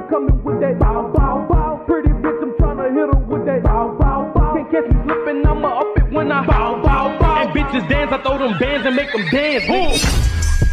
coming with that bow, bow, bow. Pretty bitch, I'm tryna hit her with that bow, bow, bow. Can't catch me slipping, I'ma up it when I bow, bow, bow. And bitches dance, I throw them bands and make them dance. Boom.